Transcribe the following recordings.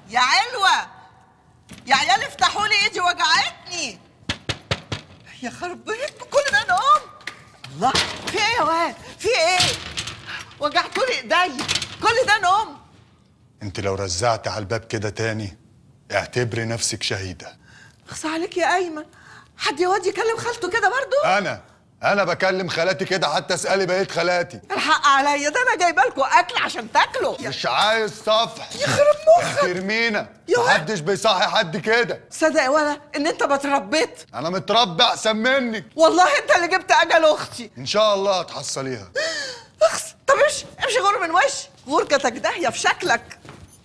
يا علوة يا عيال افتحوا لي، ايدي وجعتني. يا خرب بيتكم كل ده نوم. الله، في ايه يا واد؟ في ايه؟ وجعتوا لي ايديا، كل ده نوم. انت لو رزعت على الباب كده تاني اعتبري نفسك شهيده. اخص عليك يا ايمن، حد يا واد يكلم خالته كده برضو؟ انا بكلم خالاتي كده، حتى اسالي بقيه خالاتي. الحق عليا، ده انا جايبه لكم اكل عشان تاكلوا. مش عايز صفح. يخرب مخك ترمينا، يا واد. محدش بيصحي حد كده. صدق يا ولا ان انت ما اتربيت؟ انا متربي احسن منك. والله انت اللي جبت اجل اختي. ان شاء الله هتحصليها. اخس، طب امشي غور من وشي، غوركتك داهيه في شكلك.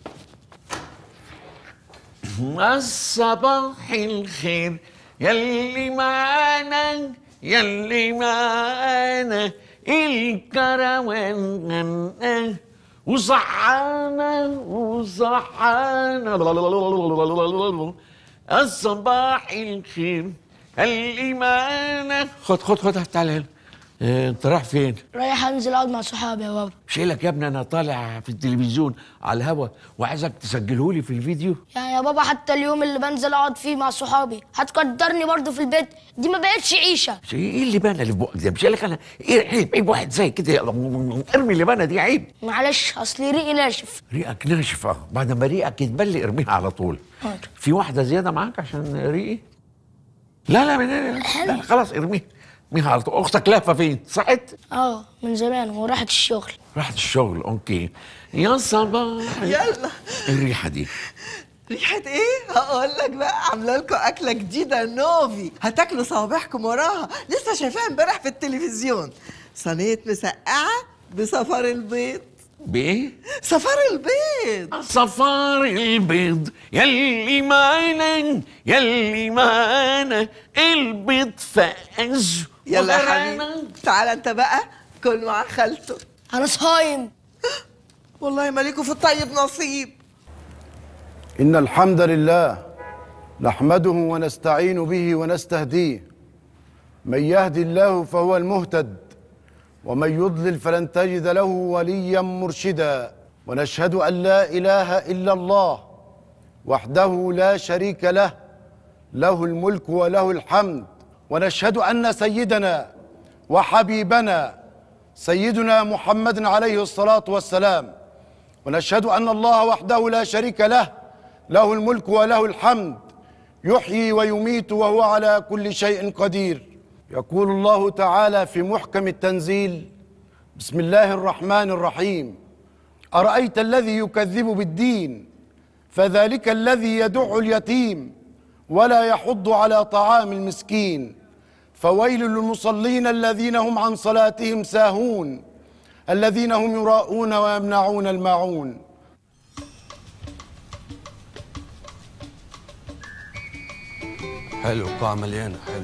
الصباح الخير يلي معانا يلي معانا الكروان وصحانا الصباح الخير يلي معانا. خد تعالى هنا. انت رايح فين؟ رايح انزل اقعد مع صحابي يا بابا. شيلك يا ابني، انا طالع في التلفزيون على الهوا وعايزك تسجلهولي في الفيديو. يعني يا بابا حتى اليوم اللي بنزل اقعد فيه مع صحابي هتقدرني برضه في البيت؟ دي ما بقتش عيشه. ايه اللي بنا اللي في بقك ده؟ مش لك انا ايه عيب واحد زي كده ارمي اللي بنا دي عيب. معلش اصلي ريقي ناشف. ريقك ناشف؟ بعد ما ريقك يتبل ارميها على طول. في واحده زياده معاك عشان ريقي؟ لا خلاص ارميها على طول. اختك لهفه فين؟ صحت؟ من زمان وراحت الشغل. راحت الشغل، اوكي. يا صباح. يلا. الريحه دي ريحة ايه؟ هقول لك بقى، عامله لكم اكله جديده نوفي، هتاكلوا صوابعكم وراها، لسه شايفاها امبارح في التلفزيون. صينيه مسقعه بصفار البيض. بايه؟ صفار البيض. صفار البيض يلي معانا البيض فاز. يلا يا حبيبي تعالى انت بقى كل مع خالته. انا صايم. والله مالكوا في الطيب نصيب. إن الحمد لله نحمده ونستعين به ونستهديه، من يهدي الله فهو المهتد ومن يضلل فلن تجد له وليا مرشدا، ونشهد أن لا إله إلا الله وحده لا شريك له، له الملك وله الحمد، ونشهد أن سيدنا وحبيبنا سيدنا محمد عليه الصلاة والسلام، ونشهد أن الله وحده لا شريك له، له الملك وله الحمد، يحيي ويميت وهو على كل شيء قدير. يقول الله تعالى في محكم التنزيل: بسم الله الرحمن الرحيم، أرأيت الذي يكذب بالدين فذلك الذي يدع اليتيم ولا يحض على طعام المسكين، فويل للمصلين الذين هم عن صلاتهم ساهون الذين هم يراءون ويمنعون الماعون. حلو، القاعة مليانة. حلو.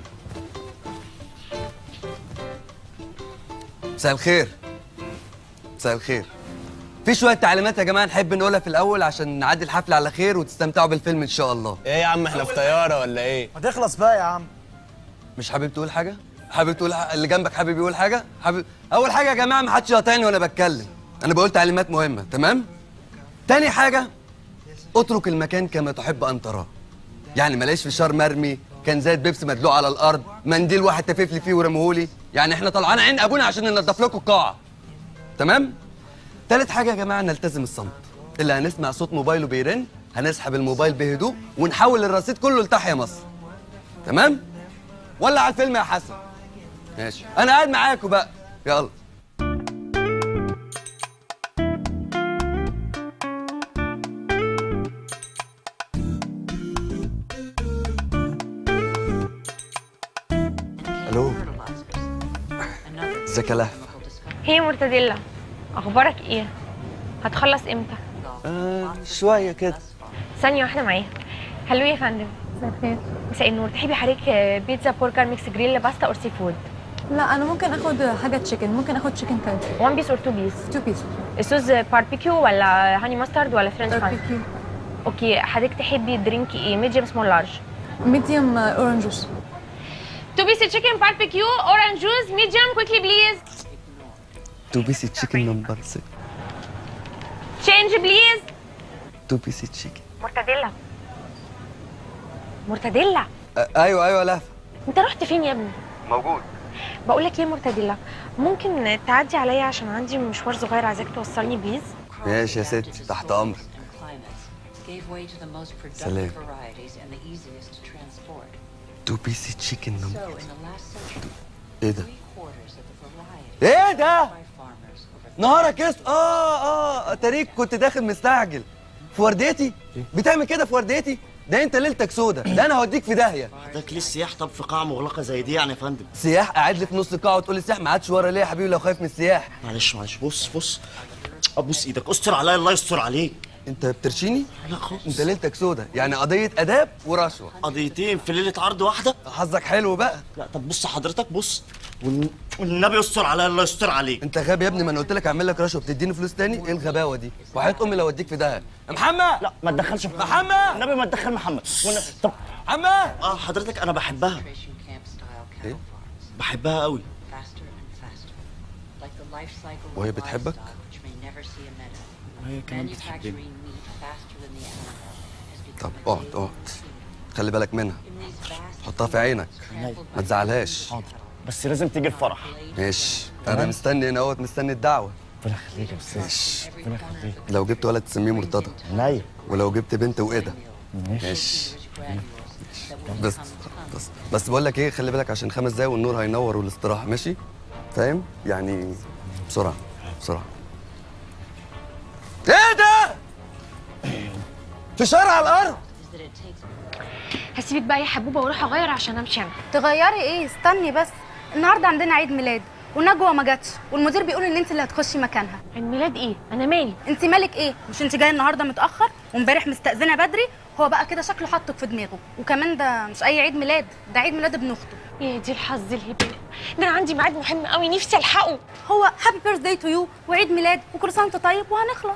مساء الخير. مساء الخير. في شوية تعليمات يا جماعة نحب نقولها في الأول عشان نعدي الحفلة على خير وتستمتعوا بالفيلم إن شاء الله. إيه يا عم، إحنا في طيارة ولا إيه؟ ما تخلص بقى يا عم. مش حابب تقول حاجة؟ حابب تقول اللي جنبك حابب يقول حاجة؟ أول حاجة يا جماعة، ما حدش يقاطعني وأنا بتكلم. أنا بقول تعليمات مهمة، تمام؟ تاني حاجة، اترك المكان كما تحب أن تراه. يعني ما لاقيش فشار مرمي، كان زي بيبسي مدلوق على الارض، منديل واحد تفيف لي فيه ورمهولي. يعني احنا طلعان عين ابونا عشان ننضف لكم القاعه. تمام؟ تالت حاجه يا جماعه، نلتزم الصمت. اللي هنسمع صوت موبايله بيرن هنسحب الموبايل بهدوء ونحول الرصيد كله لتحيا مصر. تمام؟ ولا على الفيلم يا حسن؟ ماشي، انا قاعد معاكم بقى. يلا. الو، ازيك يا لهفة؟ هي مرتديلا، اخبارك ايه؟ هتخلص امتى؟ شويه كده. ثانيه واحده معايا. هلو يا فندم. مساء الخير. مساء النور، تحبي حضرتك بيتزا برجر ميكس جريل باستا اور سي فود؟ لا انا ممكن اخد حاجه تشيكن، ممكن اخد تشيكن كاري. 1 بيس اور 2 بيس؟ 2 بيس. الصوص باربيكيو ولا هاني ماسترد ولا فرنش فرايز؟ باربيكيو. اوكي، حضرتك تحبي درينك ايه؟ ميديوم سمول لارج؟ ميديوم اورنج جوس. 2 بيس تشيكن باربيكيو اورنج جوس ميديوم كويكلي بليز. 2 بيس تشيكن نمبر 6. تشينج بليز. 2 بيس تشيكن. مرتديلا مرتديلا. ايوه لهفه. انت رحت فين يا ابني؟ موجود. بقول لك ايه مرتديلا، ممكن تعدي عليا عشان عندي مشوار صغير عايزاك توصلني بليز؟ ماشي يا ستي، تحت امرك. سلام. 2 بيس تشيكن نمبر. ايه ده؟ ايه ده؟ نهارك تاريك كنت داخل مستعجل في ورديتي. بتعمل كده في ورديتي؟ ده انت ليلتك سودا، ده انا هوديك في داهيه. حضرتك ليه السياح طب في قاعه مغلقه زي دي يعني يا فندم؟ سياح قاعد لي في نص القاعه وتقول لي سياح؟ ما عادش ورا ليه يا حبيبي لو خايف من السياح؟ معلش بص ابوس ايدك، استر عليا الله يستر عليك. انت بترشيني؟ لا خالص. انت ليلتك سودا، يعني قضيه اداب ورشوه. قضيتين في ليله عرض واحده؟ حظك حلو بقى. لا طب بص حضرتك بص، والنبي يستر عليا الله يستر عليك. انت غبي يا ابني، ما انا قلت لك اعمل لك رشوه بتديني فلوس تاني؟ ايه الغباوه دي؟ وحياه امي لو اوديك في داهيه. يا محمد لا ما تدخلش محمد، النبي ما تدخل محمد. طب محمد حضرتك انا بحبها. ايه؟ بحبها قوي. وهي بتحبك؟ وهي كمان بتحبني. طب اقعد خلي بالك منها، حطها في عينك ما تزعلهاش. حاضر بس لازم تيجي الفرح. ماشي انا مستني هنا اهوت، مستني الدعوه. ربنا يخليك يا استاذ. ماشي. ربنا يخليك. لو جبت ولد تسميه مرتضى. عينيا. ولو جبت بنت وإيدا. ماشي. بس بقول لك ايه، خلي بالك عشان 5 دقايق والنور هينور والاستراحه، ماشي؟ فاهم؟ يعني بسرعه. ايه ده؟ في شارع على الارض. هسيبك بقى يا حبوبه واروح اغير عشان امشي انا. تغيري ايه؟ استني بس، النهارده عندنا عيد ميلاد ونجوى ما جاتش، والمدير بيقول ان انت اللي هتخشي مكانها. عيد ميلاد ايه؟ انا مالي؟ انت مالك ايه؟ مش انت جايه النهارده متاخر وامبارح مستأذنه بدري؟ هو بقى كده شكله حطك في دماغه، وكمان ده مش اي عيد ميلاد، ده عيد ميلاد ابن اخته. يا دي الحظ الهبل، ده انا عندي ميعاد مهم قوي نفسي الحقه. هو هابي بيرث داي تو يو وعيد ميلاد وكل سنه وانت طيب وهنخلص.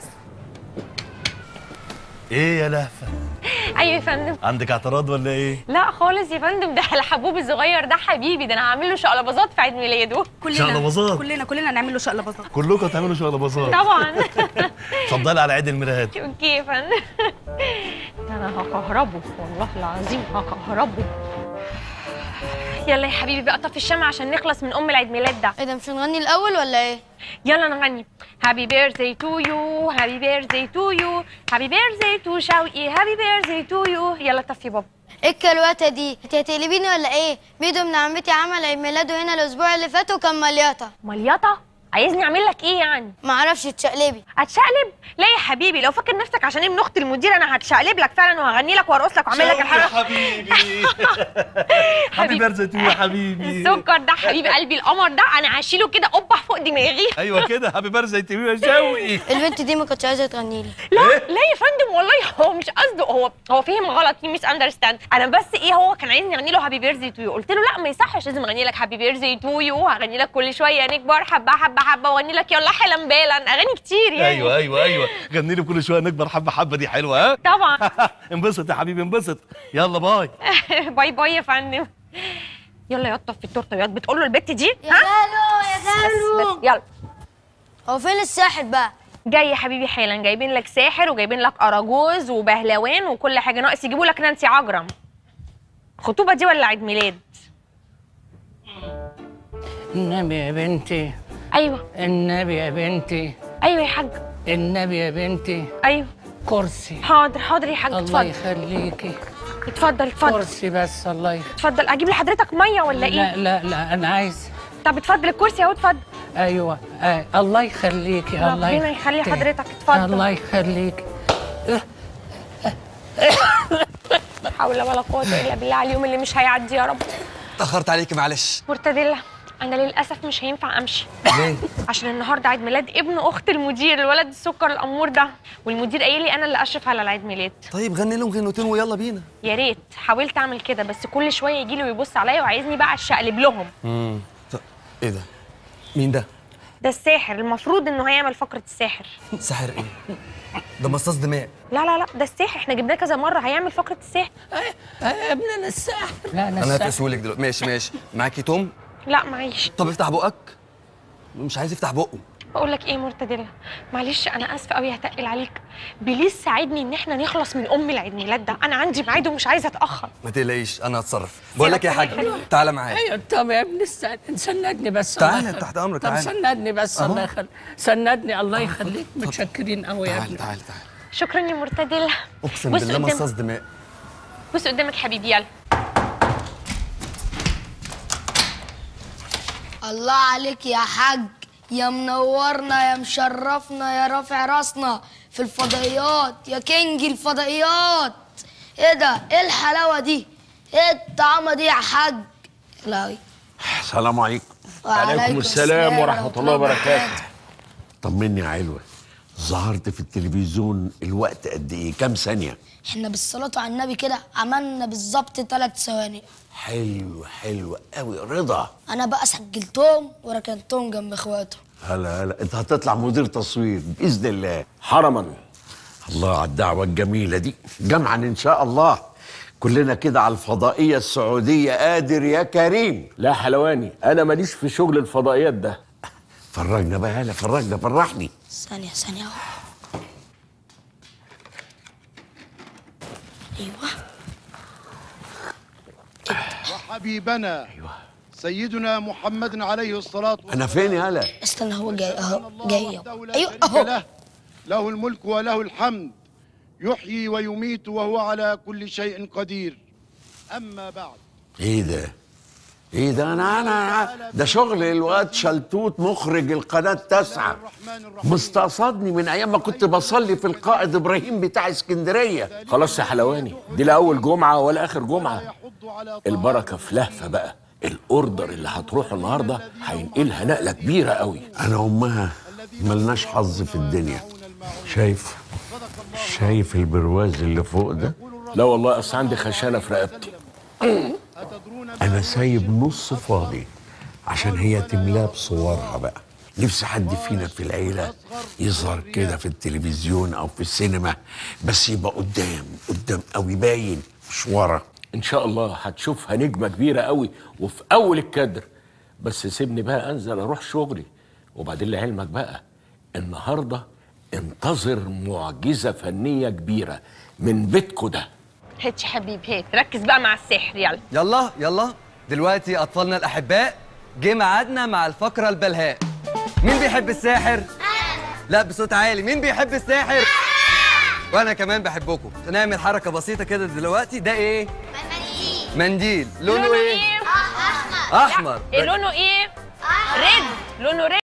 ايه يا لهفه؟ ايوه يا فندم. عندك اعتراض ولا ايه؟ لا خالص يا فندم، ده الحبوب الصغير ده حبيبي، ده انا هعمل له شقلباظات في عيد ميلاده. شقلباظات؟ كلنا نعمل له شقلباظات. كلكم تعملوا شقلباظات؟ طبعا. اتفضلي على عيد الميلاد. اوكي يا فندم. انا هكهربه والله العظيم هكهربه. يلا يا حبيبي بقى طفي الشمع عشان نخلص من العيد ميلاد ده. ايه ده مش هنغني الاول ولا ايه؟ يلا نغني. هابي بيرثداي تو يو، هابي بيرثداي تو يو، هابي بيرثداي تو شوقي، هابي بيرثداي تو يو. يلا طفي بابا. ايه الكلوته دي؟ انت هتقلبيني ولا ايه؟ ميدو ابن عمتي عمل عيد ميلاده هنا الاسبوع اللي فات وكان مليطه. مليطه؟ عايزني اعمل لك ايه يعني؟ ما اعرفش تشقلبي. اتشقلب؟ لا يا حبيبي، لو فاكر نفسك عشان ابن اخت المدير انا هتشقلب لك فعلا وهغني لك وارقص لك واعمل لك الحاجه. يا حبيبي. هابي بيرثداي تو يا حبيبي. السكر ده حبيب قلبي، القمر ده انا هشيله كده قبح فوق دماغي. ايوه كده، هابي بيرثداي تو يو يا شوقي. البنت دي ما كانتش عايزه تغني لي. لا يا فندم والله هو مش قصده، هو فهم غلط، في ميس اندرستاند. انا بس هو كان عايزني اغني له هابي بيرثداي تو يو، قلت له لا ما يصحش، لازم اغني لك هابي بيرثداي تو يو، هغني لك كل شويه نكبر حبه حبه حبه، واغني لك يلا حلم بالا، اغاني كتير يعني. ايوه غني لي كل شويه نكبر حبه حبه، دي حلوه ها؟ طبعا. انبسط يا حبيبي انبسط، يلا باي. باي باي يا فندم. يلا يا طف في التورته يا بتقول له البت دي يا غالو بس يلا. هو فين الساحر بقى؟ جاي يا حبيبي حالا، جايبين لك ساحر وجايبين لك اراجوز وبهلوان وكل حاجه، ناقص يجيبوا لك نانسي عجرم. خطوبه دي ولا عيد ميلاد؟ النبي يا بنتي. ايوه النبي يا بنتي. ايوه يا حاج. النبي يا بنتي. ايوه كرسي. حاضر يا حاج. الله يخليكي. اتفضل كرسي بس. الله يخليك. اتفضل. اجيب لحضرتك ميه ولا ايه؟ لا انا عايز. طب اتفضل الكرسي اهو اتفضل. ايوه الله يخليكي. الله ربنا يخلي حضرتك. اتفضل. الله يخليكي. لا حول ولا قوه الا بالله على اليوم اللي مش هيعدي يا رب. اتاخرت عليكي معلش. مرتديلا انا للاسف مش هينفع امشي. ليه؟ عشان النهارده عيد ميلاد ابن اخت المدير، الولد السكر الامور ده، والمدير قايل لي انا اللي اشرف على العيد ميلاد. طيب غني لهم غنوتين ويلا بينا. يا ريت حاولت اعمل كده، بس كل شويه يجي لي ويبص عليا وعايزني بقى اشقلب لهم. ايه ده؟ مين ده؟ ده الساحر، المفروض انه هيعمل فقره الساحر. ساحر ايه؟ ده مصاص دماء. لا ده الساحر، احنا جبناه كذا مره، هيعمل فقره الساحر. يا ابني انا الساحر. لا انا هفقسهولك دلوقتي. ماشي معاكي توم؟ لا معيش. طب افتح بقك. مش عايز يفتح بقه. بقول لك ايه مرتدله، معلش انا اسفه قوي هتقل عليك، بليز ساعدني ان احنا نخلص من العيد ميلاد ده، انا عندي ميعاد ومش عايزه اتاخر. ما تقلقيش انا هتصرف. بقول لك ايه يا حاج، تعالى معايا. ايوه طب يا ابني سندني بس. تعالى تحت امرك. طب سندني بس الله يخليك، سندني الله يخليك. متشكرين قوي يا ابني. تعالى. شكرا يا مرتدله. اقسم بالله مصاص دماء. بص قدامك حبيبي يلا. الله عليك يا حاج، يا منورنا يا مشرفنا يا رافع راسنا في الفضائيات يا كينج الفضائيات. ايه ده؟ ايه الحلاوه دي؟ ايه الطعامه دي يا حاج؟ لا. السلام عليكم. وعليكم السلام ورحمه الله وبركاته. طمني يا علوه، ظهرت في التلفزيون الوقت قد ايه؟ كام ثانيه؟ احنا بالصلاه على النبي كده عملنا بالظبط 3 ثواني. حلو قوي رضا. انا بقى سجلتهم وركنتهم جنب اخواتهم. هلا انت هتطلع مدير تصوير باذن الله. حرما. الله على الدعوه الجميله دي. جمعا ان شاء الله. كلنا كده على الفضائيه السعوديه. قادر يا كريم؟ لا حلواني، انا ماليش في شغل الفضائيات ده. فرجنا بقى، هلا فرجنا، فرحني. ثانيه اهو. ايوه. وحبيبنا سيدنا محمد عليه الصلاة والسلام. أنا فين يا هلا؟ استنى هو جاي أهو. جاي أيوه أهو. له الملك وله الحمد، يحيي ويميت وهو على كل شيء قدير. أما بعد. إيه ده؟ أنا ده شغل الواد شلتوت مخرج القناة 9 مستقصدني من أيام ما كنت بصلي في القائد إبراهيم بتاع اسكندرية. خلاص يا حلواني، دي لا أول جمعة ولا آخر جمعة. البركة في لهفة بقى. الأوردر اللي هتروح النهاردة هينقلها نقلة كبيرة قوي. أنا أمها ملناش حظ في الدنيا. شايف البرواز اللي فوق ده؟ لا والله أصل عندي خشانة في رقبتي. أنا سايب نص فاضي عشان هي تملاه بصورها بقى. نفسي حد فينا في العيلة يظهر كده في التلفزيون أو في السينما، بس يبقى قدام قوي باين مش ورا. إن شاء الله هتشوفها نجمة كبيرة قوي وفي أول الكادر. بس سيبني بقى أنزل أروح شغلي. وبعدين لعلمك بقى النهاردة انتظر معجزة فنية كبيرة من بيتكو ده. هات يا حبيبي هات، ركز بقى مع السحر. يلا دلوقتي أطفالنا الأحباء جه ميعادنا مع الفقرة البلهاء. مين بيحب الساحر؟ لا بصوت عالي. مين بيحب الساحر؟ وانا كمان بحبكم. نعمل حركه بسيطه كده دلوقتي. ده ايه؟ منديل. لونه ايه؟ احمر. احمر. لونه ايه؟ ريد. لونه ريد.